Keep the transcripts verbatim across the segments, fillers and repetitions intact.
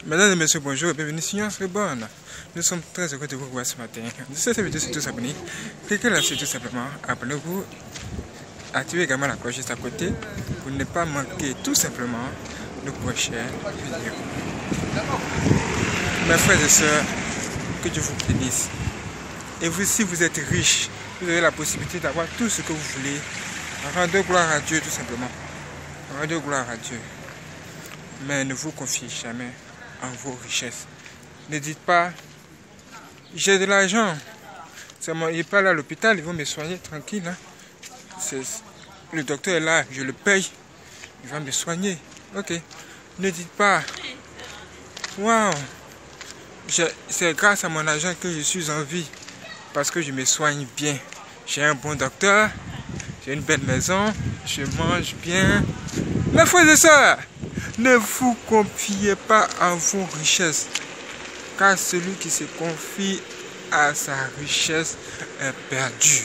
Mesdames et messieurs, bonjour et bienvenue sur Nuance Reborn. Nous sommes très heureux de vous voir ce matin. De cette vidéo, c'est tout s'abonner. Cliquez là-dessus tout simplement. Abonnez-vous. Activez également la cloche juste à côté pour ne pas manquer tout simplement nos prochaines vidéos. Mes frères et sœurs, que Dieu vous bénisse. Et vous, si vous êtes riche, vous avez la possibilité d'avoir tout ce que vous voulez. Rendez gloire à Dieu tout simplement. Rendez gloire à Dieu. Mais ne vous confiez jamais en vos richesses. Ne dites pas, j'ai de l'argent, il n'est pas là à l'hôpital, ils vont me soigner tranquille. Hein. Le docteur est là, je le paye, il va me soigner. Ok. Ne dites pas, waouh, c'est grâce à mon argent que je suis en vie, parce que je me soigne bien. J'ai un bon docteur, j'ai une belle maison, je mange bien. Mes frères et sœurs, ne vous confiez pas en vos richesses, car celui qui se confie à sa richesse est perdu.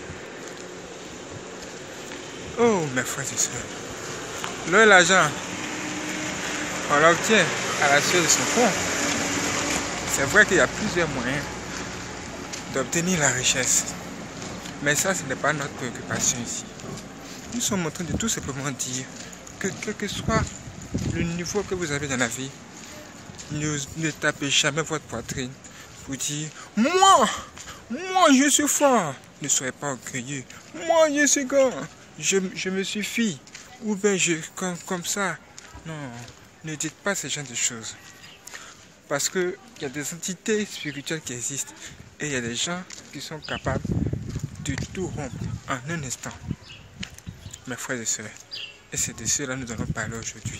Oh, mes frères et sœurs, là, l'argent, on l'obtient à la sueur de son front. C'est vrai qu'il y a plusieurs moyens d'obtenir la richesse, mais ça, ce n'est pas notre préoccupation ici. Nous sommes en train de tout simplement dire que quel que soit le niveau que vous avez dans la vie, ne, ne tapez jamais votre poitrine pour dire moi, moi je suis fort. Ne soyez pas orgueilleux. Moi je suis grand, je, je me suffis. Ou bien je comme, comme ça. Non, ne dites pas ce genre de choses. Parce qu'il y a des entités spirituelles qui existent et il y a des gens qui sont capables de tout rompre en un instant. Mes frères et sœurs, et c'est de cela que nous allons parler aujourd'hui.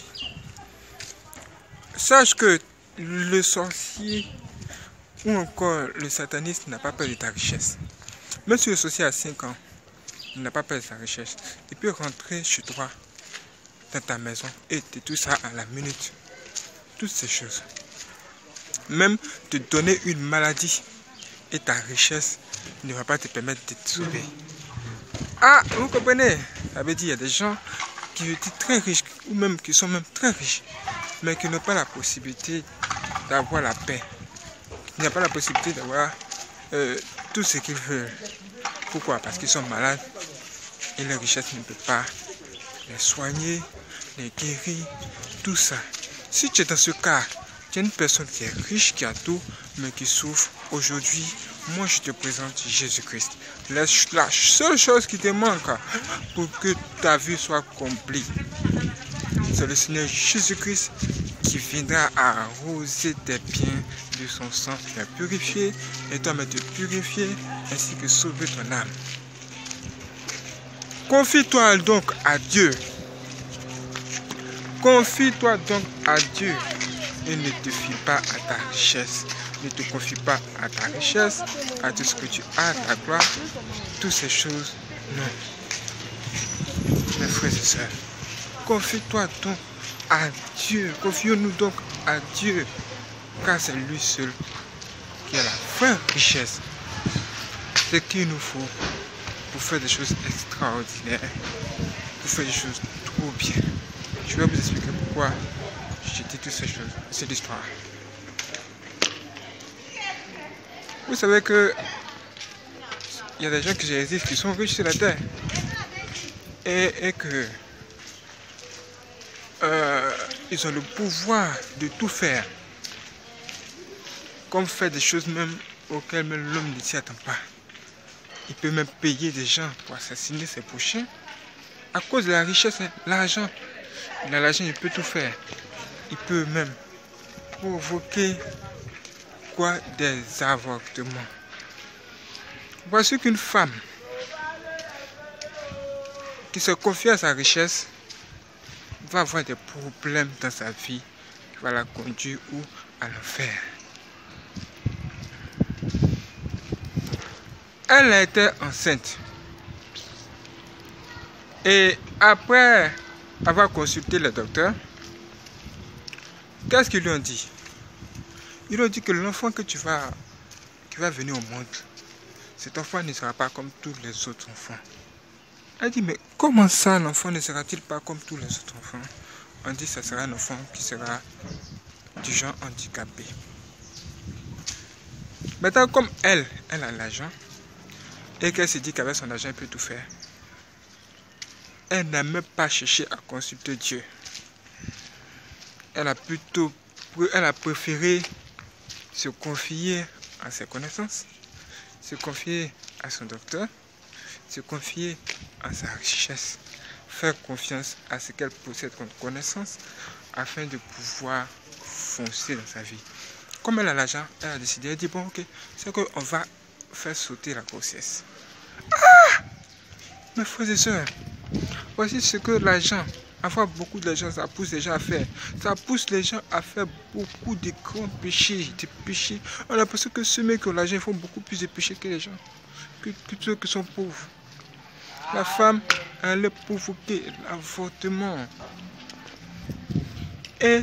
Sache que le sorcier ou encore le sataniste n'a pas peur de ta richesse. Même si le sorcier a cinq ans, il n'a pas peur de sa richesse. Il peut rentrer chez toi, dans ta maison, et te tout ça à la minute. Toutes ces choses. Même te donner une maladie et ta richesse ne va pas te permettre de te sauver. Ah, vous comprenez? Ça veut dire qu'il y a des gens qui étaient très riches, ou même qui sont même très riches, mais qui n'ont pas la possibilité d'avoir la paix. Il n'y a pas la possibilité d'avoir euh, tout ce qu'ils veulent. Pourquoi? Parce qu'ils sont malades et la richesse ne peut pas les soigner, les guérir, tout ça. Si tu es dans ce cas, tu es une personne qui est riche, qui a tout, mais qui souffre, aujourd'hui, moi je te présente Jésus-Christ. La, la seule chose qui te manque pour que ta vie soit accomplie, c'est le Seigneur Jésus-Christ qui viendra arroser tes biens de son sang, qui va purifier et toi te purifier ainsi que sauver ton âme. Confie-toi donc à Dieu. Confie-toi donc à Dieu et ne te fie pas à ta richesse. Ne te confie pas à ta richesse, à tout ce que tu as, à ta gloire, toutes ces choses, non. Mes frères et sœurs, confie-toi donc à Dieu, confions-nous donc à Dieu, car c'est lui seul qui a la vraie richesse. Ce qu'il nous faut pour faire des choses extraordinaires, pour faire des choses trop bien. Je vais vous expliquer pourquoi j'ai dit toutes ces choses, c'est l'histoire. Vous savez que il y a des gens qui existent, qui sont riches sur la terre et, et que euh, ils ont le pouvoir de tout faire, comme faire des choses même auxquelles même l'homme ne s'y attend pas. Il peut même payer des gens pour assassiner ses prochains à cause de la richesse, l'argent. L'argent, il peut tout faire. Il peut même provoquer quoi? Des avortements. Voici qu'une femme qui se confie à sa richesse va avoir des problèmes dans sa vie qui va la conduire ou à l'enfer. Elle a été enceinte et après avoir consulté le docteur, qu'est-ce qu'ils lui ont dit? Ils lui ont dit que l'enfant que tu vas, qui va venir au monde, cet enfant ne sera pas comme tous les autres enfants. Elle dit, mais comment ça l'enfant ne sera-t-il pas comme tous les autres enfants? On dit que ce sera un enfant qui sera du genre handicapé. Maintenant, comme elle, elle a l'argent, et qu'elle se dit qu'avec son argent, elle peut tout faire, elle n'a même pas cherché à consulter Dieu. Elle a plutôt, elle a préféré se confier à ses connaissances, se confier à son docteur, se confier à sa richesse, faire confiance à ce qu'elle possède comme connaissance afin de pouvoir foncer dans sa vie. Comme elle a l'argent, elle a décidé, elle dit bon ok, c'est qu'on va faire sauter la grossesse. Ah! Mes frères et sœurs, voici ce que l'argent, avoir beaucoup d'argent, ça pousse les gens à faire. Ça pousse les gens à faire beaucoup de grands péchés, des péchés. On a l'impression que ceux qui ont l'argent font beaucoup plus de péchés que les gens, que, que ceux qui sont pauvres. La femme allait provoquer l'avortement. Et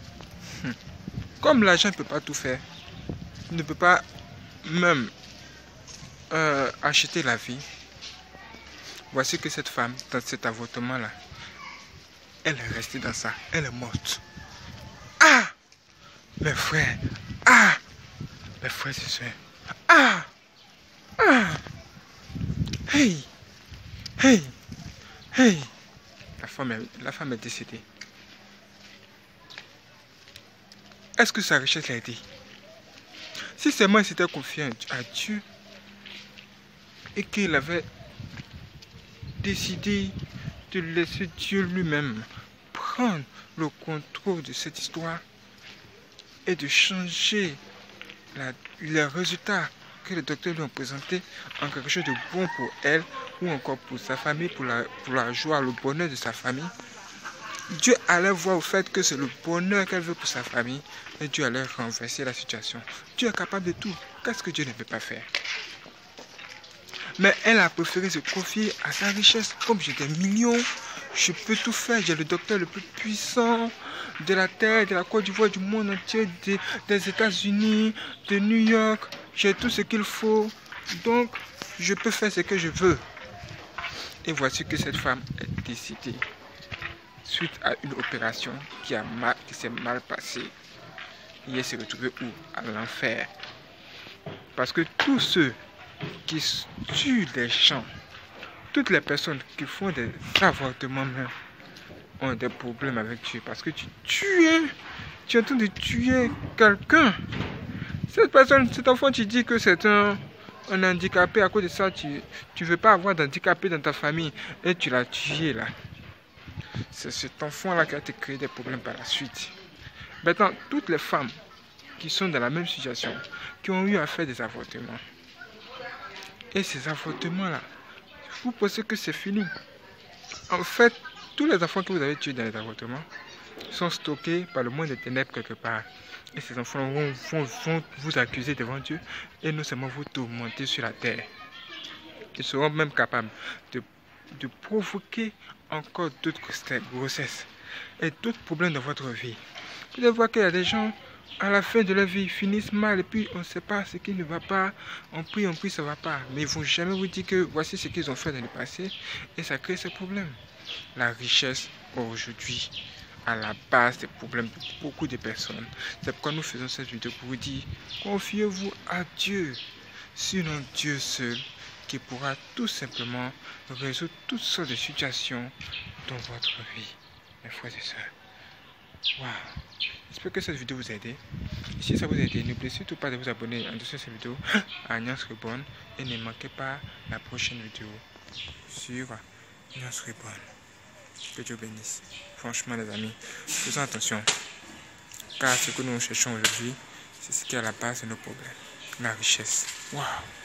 comme l'argent ne peut pas tout faire, ne peut pas même euh, acheter la vie, voici que cette femme, dans cet avortement-là, elle est restée dans ça, elle est morte. Ah! Mes frères, ah! Mes frères et sœurs, ah! Ah! Hey! Hey! Hey! La femme est, la femme est décédée. Est-ce que sa richesse l'a aidé? Si seulement il s'était confié à Dieu et qu'il avait décidé de laisser Dieu lui-même prendre le contrôle de cette histoire et de changer la, les résultats que les docteurs lui ont présentés en quelque chose de bon pour elle ou encore pour sa famille, pour la, pour la joie, le bonheur de sa famille, Dieu allait voir au fait que c'est le bonheur qu'elle veut pour sa famille et Dieu allait renverser la situation. Dieu est capable de tout. Qu'est-ce que Dieu ne peut pas faire? Mais elle a préféré se confier à sa richesse. Comme j'ai des millions, je peux tout faire. J'ai le docteur le plus puissant de la terre, de la Côte d'Ivoire, du monde entier, de, des États-Unis, de New York. J'ai tout ce qu'il faut. Donc, je peux faire ce que je veux. Et voici que cette femme est décédée suite à une opération qui, a mal, qui s'est mal passée. Et elle s'est retrouvée où? À l'enfer. Parce que tous ceux qui tuent les gens, toutes les personnes qui font des avortements même, ont des problèmes avec Dieu. Parce que tu tues, hein? Tu es en train de tuer quelqu'un. Cette personne, cet enfant, tu dis que c'est un, un handicapé. À cause de ça, tu ne veux pas avoir d'handicapé dans ta famille. Et tu l'as tué là. C'est cet enfant-là qui a te créé des problèmes par la suite. Maintenant, toutes les femmes qui sont dans la même situation, qui ont eu à faire des avortements, et ces avortements-là, vous pensez que c'est fini. En fait, tous les enfants que vous avez tués dans les avortements sont stockés par le monde des ténèbres quelque part. Et ces enfants vont, vont, vont vous accuser devant Dieu et non seulement vous tourmenter sur la terre. Ils seront même capables de, de provoquer encore d'autres grossesses et d'autres problèmes dans votre vie. Vous allez voir qu'il y a des gens, à la fin de leur vie, finissent mal et puis on ne sait pas ce qui ne va pas. On prie, on prie, ça ne va pas. Mais ils ne vont jamais vous dire que voici ce qu'ils ont fait dans le passé et ça crée ces problèmes. La richesse, aujourd'hui, à la base des problèmes de beaucoup de personnes. C'est pourquoi nous faisons cette vidéo pour vous dire, confiez-vous à Dieu, sinon Dieu seul, qui pourra tout simplement résoudre toutes sortes de situations dans votre vie, mes frères et sœurs. Waouh! J'espère que cette vidéo vous a aidé. Et si ça vous a aidé, n'oubliez surtout pas de vous abonner en dessous de cette vidéo à Alliance Reborn et ne manquez pas la prochaine vidéo sur Alliance Reborn. Que Dieu bénisse. Franchement les amis, faisons attention. Car ce que nous cherchons aujourd'hui, c'est ce qui est à la base de nos problèmes. La richesse. Waouh!